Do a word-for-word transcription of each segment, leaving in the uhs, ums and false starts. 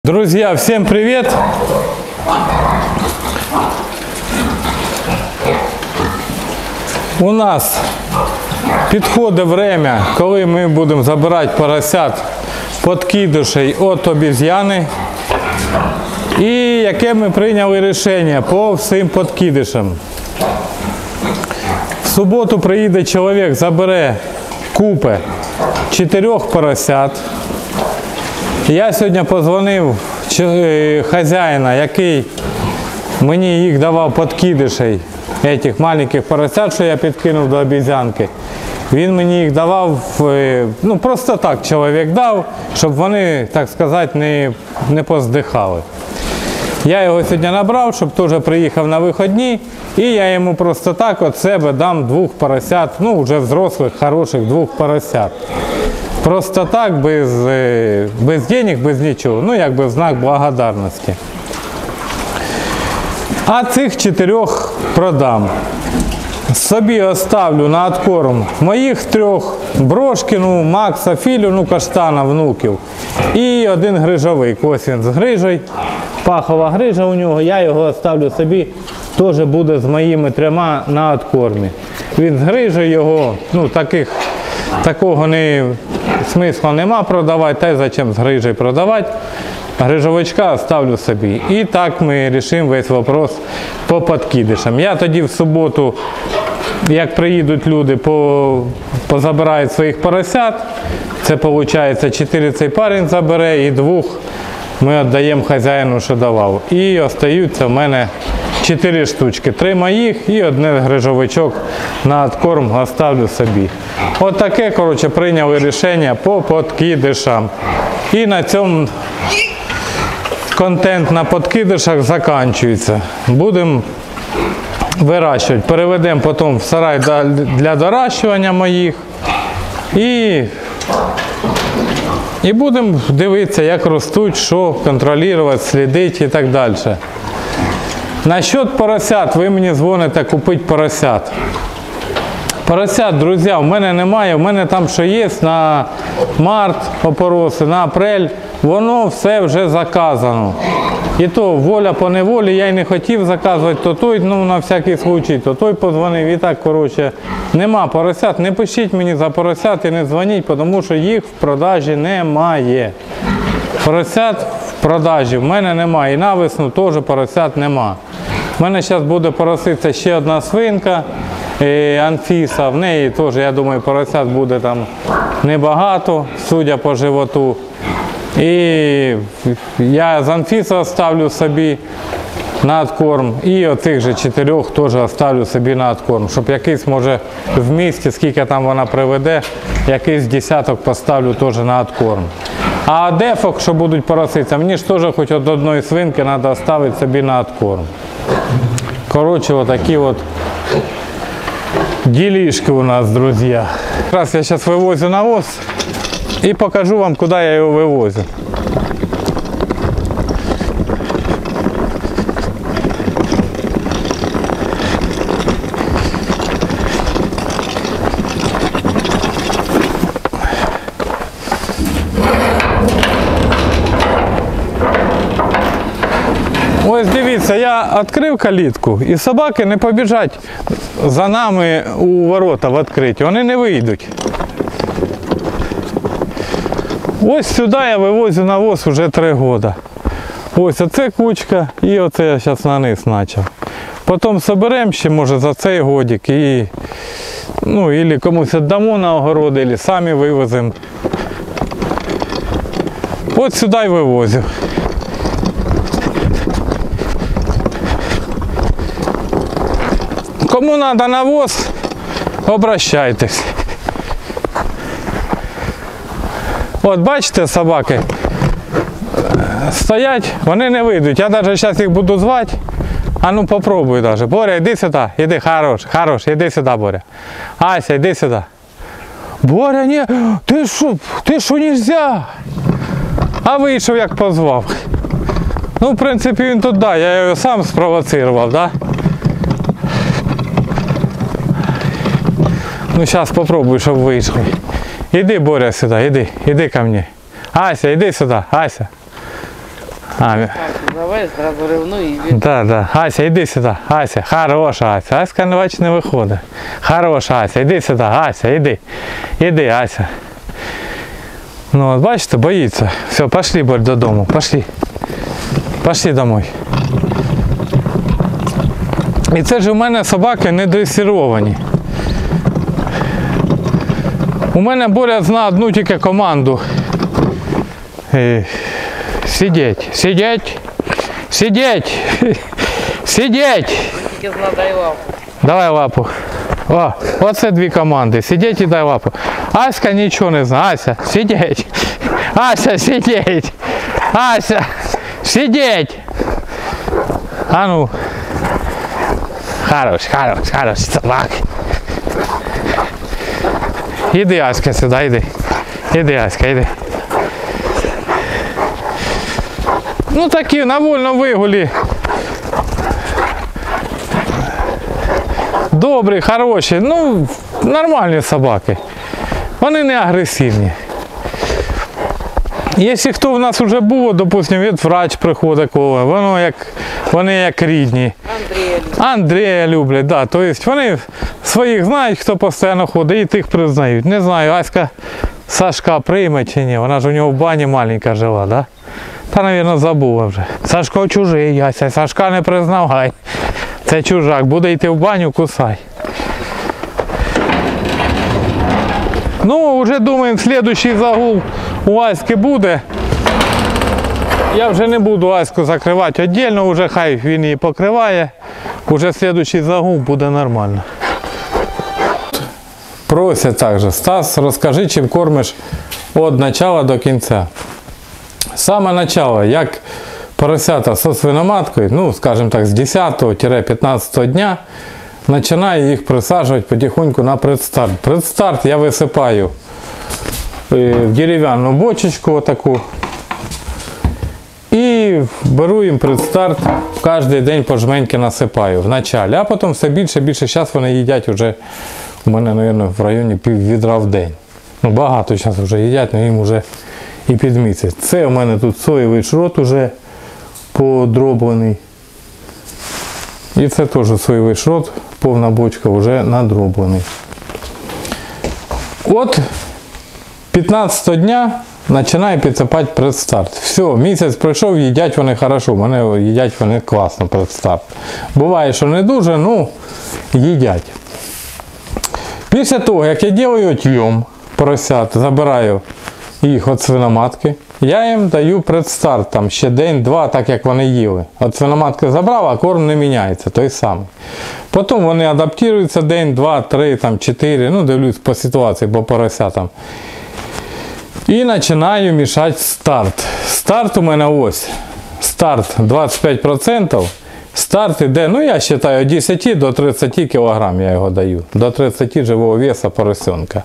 Друзья, всем привет! У нас підходить время, коли ми будемо забирати поросят подкидишей від обезьяни. І яке ми прийняли рішення по всім подкидишам. В суботу приїде чоловік, забере купи чотирьох поросят. Я сьогодні подзвонив хазяїна, який мені їх давав подкидишей, цих маленьких поросят, що я підкинув до обезьянки. Він мені їх давав, ну просто так чоловік дав, щоб вони, так сказати, не, не поздихали. Я його сьогодні набрав, щоб теж приїхав на вихідні, і я йому просто так від себе дам двох поросят, ну вже взрослих, хороших двох поросят. Просто так, без, без денег, без нічого, ну якби в знак благодарності. А цих чотирьох продам. Собі оставлю на откорм моїх трьох, Брошкіну, Макса, Філю, ну Каштана, внуків. І один грижовий, ось він з грижею, пахова грижа у нього, я його оставлю собі, теж буде з моїми трьома на откормі. Він з грижею його, ну таких, такого не... смисла нема продавати, та й зачем з грижею продавати. Грижовичка оставлю собі. І так ми вирішимо весь вопрос по подкидишам. Я тоді в суботу, як приїдуть люди, по, позабирають своїх поросят. Це виходить чотири цей парень забере і двох ми віддаємо хазяїну, що давав. І остаються в мене чотири штучки. Три моїх і один грижовичок на откорм оставлю собі. От таке, коротше, прийняли рішення по подкидишам. І на цьому контент на подкидишах закінчується. Будемо вирощувати. Переведемо потім в сарай для дорощування моїх. І, і будемо дивитися, як ростуть, що контролювати, слідити і так далі. Насчет поросят, ви мені дзвоните купити поросят. Поросят, друзі, в мене немає, в мене там що є на март опороси, на апрель, воно все вже заказано. І то воля по неволі, я й не хотів заказувати, то той, ну на всякий случай, то той подзвонив і так, коротше, нема поросят. Не пишіть мені за поросят і не дзвоніть, тому що їх в продажі немає. Поросят в продажі в мене немає, і на весну теж поросят нема. У мене зараз буде пороситися ще одна свинка, Анфіса, в неї теж, я думаю, поросят буде там небагато, судя по животу. І я з Анфіса оставлю собі на откорм, і оцих же чотирьох теж оставлю собі на откорм, щоб якийсь, може, в місті, скільки там вона приведе, якийсь десяток поставлю теж на откорм. А дефок, що будуть пороситися, мені ж теж хоч від одної свинки треба оставити собі на откорм. Коротше, отакі от делишки у нас, друзья. Раз я сейчас вывозю навоз и покажу вам, куда я его вывозю. Ось дивіться, я відкрив калітку і собаки не побіжать за нами у ворота в відкриті, вони не вийдуть. Ось сюди я вивозю навоз вже три роки. Ось оце кучка і оце я зараз на низ почав. Потім зберемо ще, може, за цей годик і, ну, або комусь віддамо на огород, або самі вивеземо. Ось сюди й вивозю. Кому треба навоз, обращайтесь. От бачите, собаки стоять, вони не вийдуть. Я навіть зараз їх буду звати. А ну попробуй навіть. Боря, йди сюди, іди, хорош, хорош, іди сюди, Боря. Ася, йди сюди. Боря, ні, ти що, ти що нельзя? А вийшов, як позвав. Ну, в принципі, він тут, да, я його сам спровоцирував, да? Ну, зараз попробую, щоб вийшов. Іди, Боря, сюди, іди, іди ко мені. Ася, іди сюди, Ася. А, Давай зразу ревну і він. да, да. Ася, йди сюди. Ася, хороша Ася. Аська не бач, не виходить. Хороша Ася, йди сюди. Ася, йди. Іди, Ася. Ну, от бачите, боїться. Все, пошли Борь, додому. Пошли. Пошли домой. І це ж у мене собаки не дресировані. У мене Боря знає одну тільки команду. Е, Сидеть, сидеть, сидеть, сидеть. Тільки зна дай лапу. Давай лапу. О, оце дві команди. Сидеть і дай лапу. Аська нічого не знає. Ася, сидеть. Ася, сидеть. Ася, сидеть. А ну. Хорош, хорош, хорош, собак. Іди, Аська, сюди, іди. Іди, Аська, іди. Ну такі, на вольному вигулі. Добрі, хороші, ну, нормальні собаки. Вони не агресивні. Якщо хто в нас вже був, допустимо, від врач приходить, коли, воно як, вони як рідні. Андрія любить. Андрія люблять, да. Тобто вони своїх знають, хто постійно ходить, і тих признають. Не знаю, Аська Сашка прийме чи ні, вона ж у нього в бані маленька жила, да? Та, мабуть, забула вже. Сашко чужий, Ася, Сашка не признавай. Це чужак, буде йти в баню, кусай. Ну, вже думаємо, слідуючий загул у Аськи буде. Я вже не буду Аську закривати віддільно, вже хай він її покриває. Уже слідуючий загул буде нормально. Просять також, Стас, розкажи, чим кормиш від початку до кінця. Саме начало, як поросята зі свиноматкою, ну, скажімо так, з десятого-п'ятнадцятого дня, починаю їх присаджувати потихоньку на предстарт. Предстарт я висипаю в дерев'яну бочечку таку і беру їм предстарт, кожен день по жменьки насипаю в началі, а потім все більше і більше. Зараз вони їдять вже, у мене, мабуть, в районі пів відра в день. Ну, багато зараз вже їдять, але їм вже і під місяць. Це у мене тут соєвий шрот уже подроблений. І це теж соєвий шрот, повна бочка вже надроблений. От п'ятнадцятого дня починаю підсипати предстарт. Все, місяць пройшов, їдять вони хорошо, мене їдять вони класно предстарт. Буває, що не дуже, ну їдять. Після того, як я роблю отйом поросят, забираю їх від свиноматки, я їм даю предстарт, там ще день-два, так як вони їли. От свиноматки забрав, а корм не міняється, той самий. Потім вони адаптуються день, два, три, там, чотири, ну дивлюсь по ситуації, по поросятам. І починаю мішати старт. Старт у мене ось. Старт двадцять п'ять відсотків. Старт іде, ну я вважаю, від десяти до тридцяти кілограмів я його даю. До тридцяти живого веса поросенка.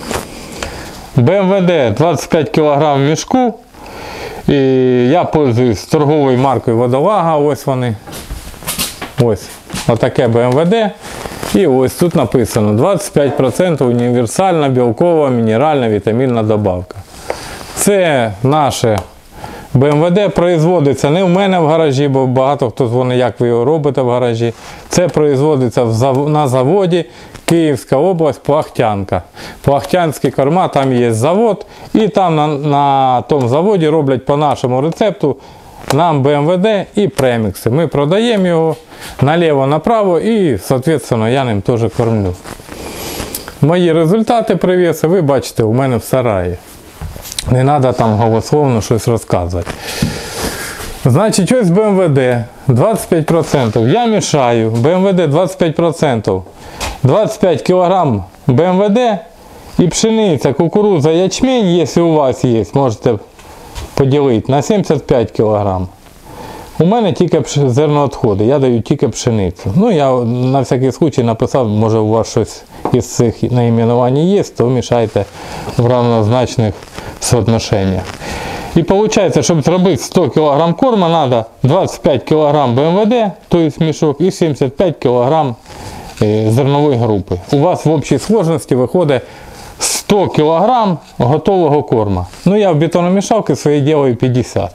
Б М В Д двадцять п'ять кілограмів в мішку. І я пользуюсь торговою маркою Водолага, ось вони. Ось. Отаке Б М В Д. І ось тут написано двадцять п'ять відсотків універсальна білкова, мінеральна, вітамінна добавка. Це наше Б М В Д производиться не в мене в гаражі, бо багато хто дзвонить, як ви його робите в гаражі. Це производиться на заводі Київська область, Плахтянка. Плахтянські корма, там є завод, і там на, на тому заводі роблять по нашому рецепту нам Б М В Д і премікси. Ми продаємо його наліво-направо і, соответственно, я ним теж кормлю. Мої результати привіси ви бачите у мене в сараї. Не треба там голословно щось розказувати. Значить, ось Б М В Д двадцять п'ять відсотків. Я мішаю Б М В Д двадцять п'ять відсотків. двадцять п'ять кілограмів Б М В Д і пшениця, кукурудза, ячмень, якщо у вас є, можете поділити на сімдесят п'ять кілограмів. У мене тільки зерновідходи, я даю тільки пшеницю. Ну, я на всякий случай написав, може у вас щось із цих найменувань є, то мішайте в рівнозначних соотношеннях. І виходить, щоб зробити сто кілограмів корма, треба двадцять п'ять кілограмів Б М В Д, тобто мішок, і сімдесят п'ять кілограмів зернової групи. У вас в общій сложності виходить сто кілограмів готового корма. Ну, я в бетономішалки свої ділаю п'ятдесят.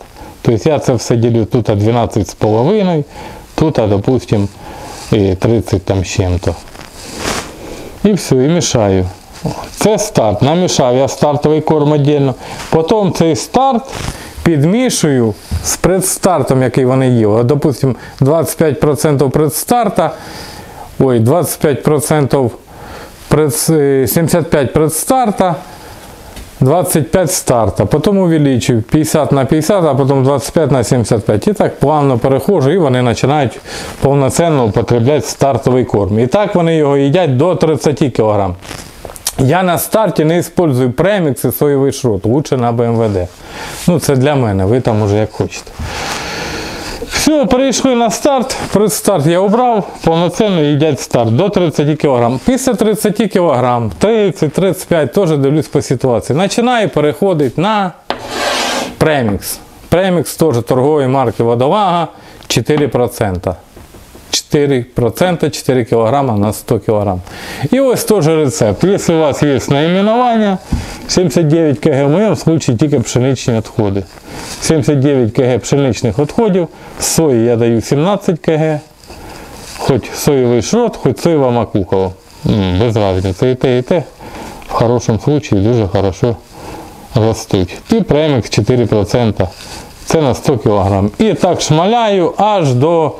Тобто я це все ділю, тут дванадцять з половиною, тут, допустим, тридцять там з чим-то. І все, і мішаю. Це старт. Намішав я стартовий корм віддільно. Потім цей старт підмішую з предстартом, який вони їли. От, допустим, двадцять п'ять відсотків предстарта, ой, двадцять п'ять відсотків пред, сімдесят п'ять предстарта, двадцять п'ять старта. Потім увеличую п'ятдесят на п'ятдесят, а потім двадцять п'ять на сімдесят п'ять. І так плавно переходжу, і вони починають повноцінно употребляти стартовий корм. І так вони його їдять до тридцять кілограмів. Я на старті не використовую премікс і соєвий шрот, лучше на Б М В Д. Ну це для мене, ви там уже як хочете. Все, перейшли на старт, предстарт я обрав, повноцінно їдять старт до тридцять кілограмів. Після тридцять кілограмів, тридцять тридцять п'ять, теж дивлюсь по ситуації. Починаю переходити на премікс. Премікс теж торгової марки Водолага, чотири відсотки. чотири відсотки, чотири кілограма на сто кілограмів. І ось теж рецепт. Якщо у вас є наименування, сімдесят дев'ять кілограмів, в моєму випадку тільки пшеничні відходи. сімдесят дев'ять кілограмів пшеничних відходів, сої я даю сімнадцять кілограмів, хоч соєвий шрот, хоч соєва макуха. Без різниці, і те, і те в хорошому випадку дуже хорошо ростуть. І премікс чотири відсотки, це на сто кілограмів. І так шмаляю аж до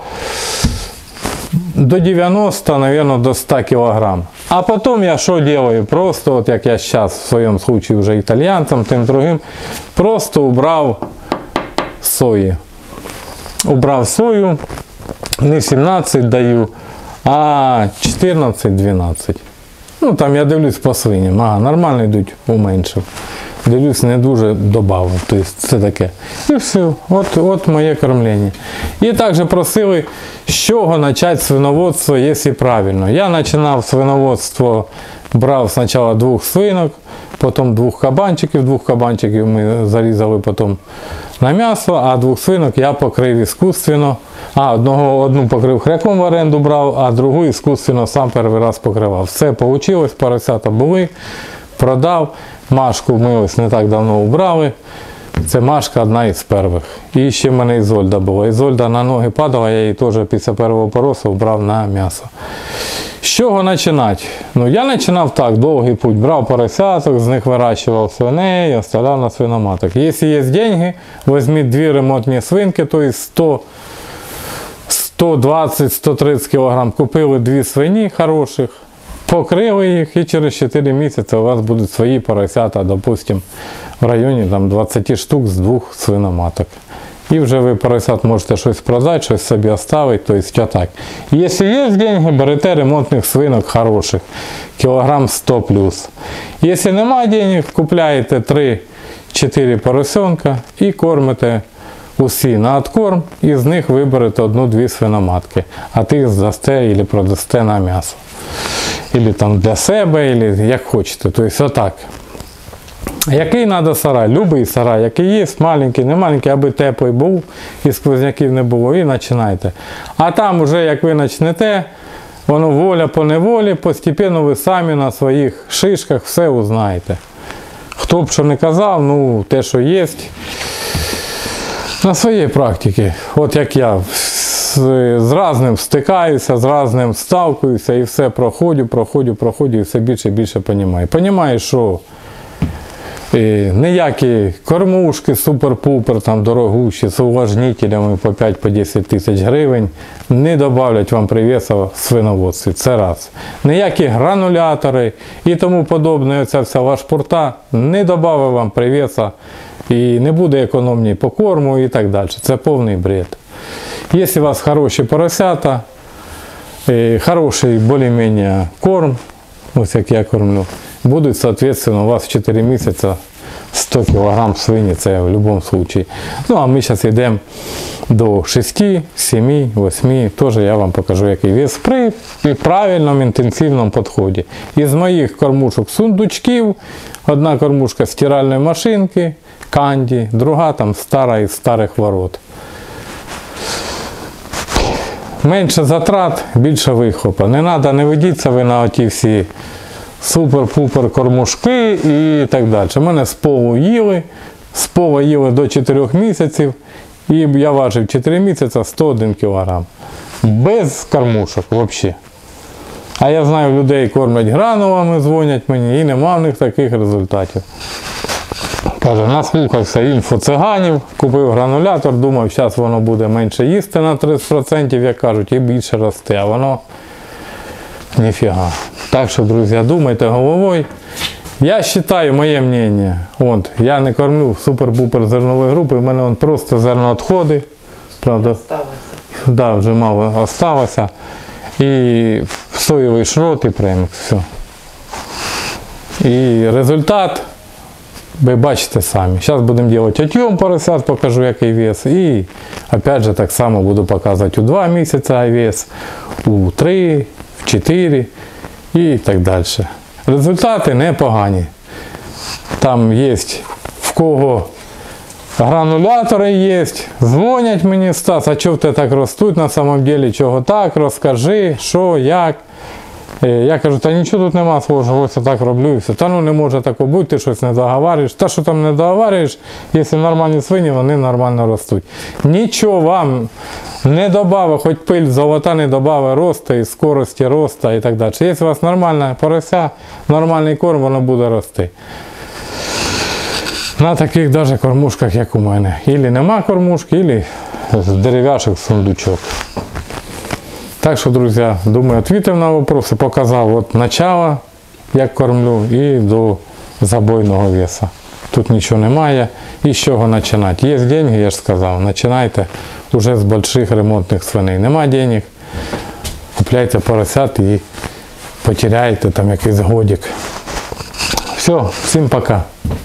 до дев'яноста, мабуть, до ста кілограмів. А потім я що роблю? Просто, от як я зараз в своєму випадку вже італійцям, тим другим, просто убрав сої. Убрав сою, не сімнадцять даю, а чотирнадцять дванадцять. Ну там я дивлюсь по свиням, ага, нормально йдуть, уменшив. Дивлюсь, не дуже добавив, тобто це таке. І все, от, от моє кормлення. І також просили, з чого почати свиноводство, якщо правильно. Я починав свиноводство, брав спочатку двох свинок, потім двох кабанчиків, двох кабанчиків ми зарізали потім на м'ясо, а двох свинок я покрив іскусственно. А, одного, одну покрив хряком в оренду брав, а другу іскусственно сам перший раз покривав. Все вийшло, поросята були, продав. Машку ми ось не так давно убрали. Це Машка одна із перших. І ще в мене Ізольда була. Ізольда на ноги падала, я її теж після першого поросу вбрав на м'ясо. З чого починати? Ну, я починав так, довгий путь. Брав поросяток, з них вирощував свиней, оставляв на свиноматок. Якщо є гроші, візьміть дві ремонтні свинки, тобто сто, сто двадцять - сто тридцять кілограмів. Купили дві свині хороших. Покрили їх, і через чотири місяці у вас будуть свої поросята, допустимо, в районі там, двадцять штук з двох свиноматок. І вже ви поросят можете щось продати, щось собі оставити, тобто так. Якщо є гроші, берете ремонтних свинок хороших, кілограм сто плюс. Якщо немає грошей, купляєте три-чотири поросенка і кормите усі на откорм, і з них виберете одну-дві свиноматки, а тих здасте або продасте на м'ясо. Або там для себе, або як хочете. Тобто отак. Який треба сарай? Любий сарай, який є, маленький, не маленький, аби теплий був і сквозняків не було, і починайте. А там вже як ви почнете, воно воля по неволі, постепенно ви самі на своїх шишках все узнаєте. Хто б що не казав, ну те, що є, на своїй практиці. От як я з, з разним стикаюся, з разним сталкуюся і все проходжу, проходжу, проходжу і все більше і більше розумію. Розумію, що і ніякі кормушки супер-пупер, там дорогущі, з увлажнителями по п'ять-десять тисяч гривень не добавлять вам привеса в свиноводстві. Це раз. Ніякі гранулятори і тому подобне, оця вся лашпурта не добавить вам привеса і не буде економній по корму і так далі. Це повний бред. Якщо у вас хороші поросята, хороший більш-менш корм, ось як я кормлю, будуть, соответственно, у вас в чотири місяці сто кілограмів свині, це в будь-якому випадку. Ну, а ми зараз йдемо до шести, семи, восьми, теж я вам покажу, який вес при правильному інтенсивному підході. Із моїх кормушок сундучків, одна кормушка стиральної машинки, канді, друга там стара із старих ворот. Менше затрат, більше вихлопа. Не треба, не ведіться ви на оті всі супер-пупер кормушки і так далі. Мене з полу їли, з пола їли до чотирьох місяців І я важив чотири місяці сто один кілограм. Без кормушок взагалі. А я знаю, людей кормлять гранулами, дзвонять мені, і нема в них таких результатів. Каже, наслухався інфоциганів, купив гранулятор, думав, зараз воно буде менше їсти на тридцять відсотків, як кажуть, і більше росте, а воно ніфіга. Так що, друзі, думайте головою. Я вважаю, моє мнение, от, я не кормлю супер-пупер зернової групи, в мене вон просто зерноотходи, правда, да, вже мало залишилося, і соєвий шрот і премікс, все. І результат ви бачите самі. Зараз будемо робити отйом поросят, покажу який вес, і опять же так само буду показувати у два місяці вес, у три, в чотири і так далі. Результати непогані. Там є в кого гранулятори є, дзвонять мені, Стас, а чого в тебе так ростуть на самом деле, чого так, розкажи, що, як. Я кажу, та нічого тут нема схожого, ось я так роблю і все. Та ну не може такого бути, ти щось не договарюєш. Та що там не договарюєш, якщо нормальні свині, вони нормально ростуть. Нічого вам не додавить, хоч пиль золота не додавить росту і скорості росту і так далі. Якщо у вас нормальна порося, нормальний корм, воно буде рости. На таких даже кормушках, як у мене. Ілі нема кормушки, ілі з дерев'яшок сундучок. Так що, друзі, думаю, відповів на вопроси, показав от начало, як кормлю, і до забойного веса. Тут нічого немає. І з чого починати? Є гроші, я ж сказав, починайте вже з великих ремонтних свиней. Нема денег, купляйте поросят і потеряєте там якийсь годик. Все, всім пока.